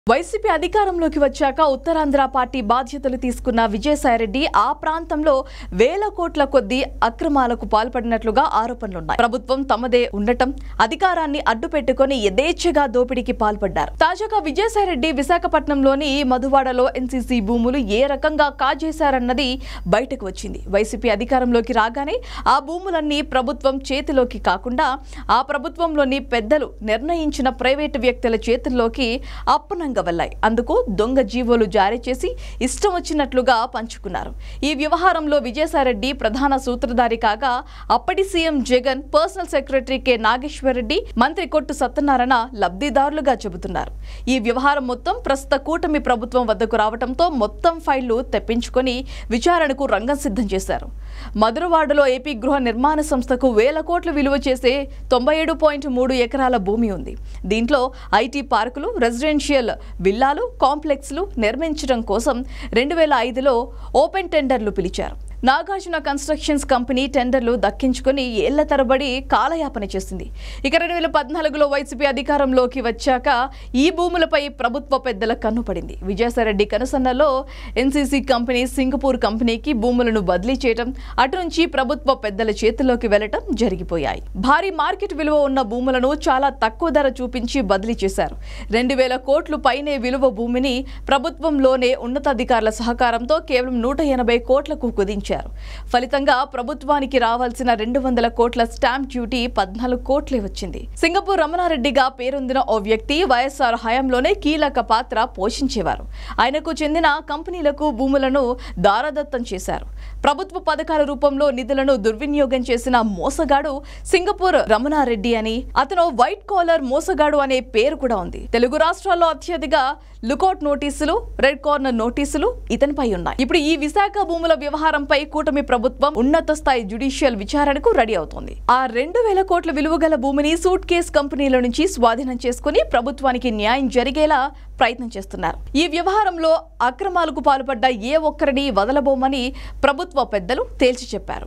YCP అధికారంలోకి వచ్చాక Uttarandhra party బాధ్యతలు తీసుకున్న విజయసాయిరెడ్డి ఆ ప్రాంతంలో వేల కోట్ల కొద్ది అక్రమాలకు పాల్పడినట్లుగా ఆరోపణలున్నాయి. ప్రభుత్వం తమదే ఉండటం, అధికారాన్ని అడ్డుపెట్టుకుని యథేచ్ఛగా దోపిడీకి పాల్పడ్డారు. తాజాగా విజయసాయిరెడ్డి విశాఖపట్నంలోని మధువాడలో ఎన్సీసీ భూములు ఏ రకంగా కాజేశారన్నది బయటకు వచ్చింది. వైసీపీ అధికారంలోకి రాగానే ఆ భూములన్నీ ప్రభుత్వం చేతిలోకి కాకుండా ఆ ప్రభుత్వంలోని పెద్దలు నిర్ణయించిన ప్రైవేటు వ్యక్తుల చేతుల్లోకి అప్పనంగా వెళ్లాయి. అందుకు దొంగ జీవోలు జారీ చేసి ఇష్టం వచ్చినట్లుగా పంచుకున్నారు. ఈ వ్యవహారంలో విజయసాయిరెడ్డి ప్రధాన సూత్రధారి కాగా అప్పటి CM Jagan, personal secretary K Nageswara Reddy, మంత్రి కొట్టు సత్యనారాయణ లబ్ధిదారులుగా చెబుతున్నారు. ఈ వ్యవహారం మొత్తం ప్రస్తుత కూటమి ప్రభుత్వం వద్దకు రావడంతో మొత్తం ఫైళ్లు తెప్పించుకొని విచారణకు రంగం సిద్ధం చేశారు. మధురవాడలో ఏపీ గృహ నిర్మాణ సంస్థకు వేల కోట్లు విలువ చేసే 97.3 ఎకరాల భూమి ఉంది. దీంట్లో ఐటీ పార్కులు, రెసిడెన్షియల్ విల్లాలు, కాంప్లెక్స్లు నిర్మించడం కోసం 2005లో ఓపెన్ టెండర్లు పిలిచారు. నాగార్జున కన్స్ట్రక్షన్స్ కంపెనీ టెండర్లు దక్కించుకుని ఏళ్ల తరబడి కాలయాపన చేసింది. ఇక 2014లో వైసీపీ అధికారంలోకి వచ్చాక ఈ భూములపై ప్రభుత్వ పెద్దల కన్నుపడింది. విజయసాయిరెడ్డి కనుసన్నలో ఎన్సీసీ కంపెనీ సింగపూర్ కంపెనీకి భూములను బదిలీ చేయడం, అటు నుంచి ప్రభుత్వ పెద్దల చేతుల్లోకి వెళ్లడం జరిగిపోయాయి. భారీ మార్కెట్ విలువ ఉన్న భూములను చాలా తక్కువ ధర చూపించి బదిలీ చేశారు. 2000 కోట్లు పైనే విలువ భూమిని ప్రభుత్వంలోనే ఉన్నతాధికారుల సహకారంతో కేవలం 180 కోట్లకు కుదించారు. ఫలితంగా ప్రభుత్వానికి రావాల్సిన 200 కోట్ల స్టాంప్ డ్యూటీ 14 కోట్లే వచ్చింది. సింగపూర్ రమణారెడ్డిగా పేరొందిన ఓ వ్యక్తి వైఎస్ఆర్ హయాంలోనే కీలక పాత్ర పోషించేవారు. ఆయనకు చెందిన కంపెనీలకు భూములను దారదత్తం చేశారు. ప్రభుత్వ పథకాల రూపంలో నిధులను దుర్వినియోగం చేసిన మోసగాడు సింగపూర్ రమణారెడ్డి అని, అతను వైట్ కాలర్ మోసగాడు అనే పేరు కూడా ఉంది. తెలుగు రాష్ట్రాల్లో అత్యధిక లుకౌట్ నోటీసులు, రెడ్ కార్నర్ నోటీసులు ఇతనిపై ఉన్నాయి. ఇప్పుడు ఈ విశాఖ భూముల వ్యవహారంపై కూటమి ప్రభుత్వం ఉన్నత స్థాయి జ్యుడిషియల్ విచారణకు రెడీ అవుతోంది. ఆ 2000 కోట్ల విలువగల భూమిని సూట్ కేస్ కంపెనీల నుంచి స్వాధీనం చేసుకుని ప్రభుత్వానికి న్యాయం జరిగేలా ప్రయత్నం చేస్తున్నారు. ఈ వ్యవహారంలో అక్రమాలకు పాల్పడ్డ ఏ ఒక్కరిని వదలబోమని ప్రభుత్వ పెద్దలు తేల్చి చెప్పారు.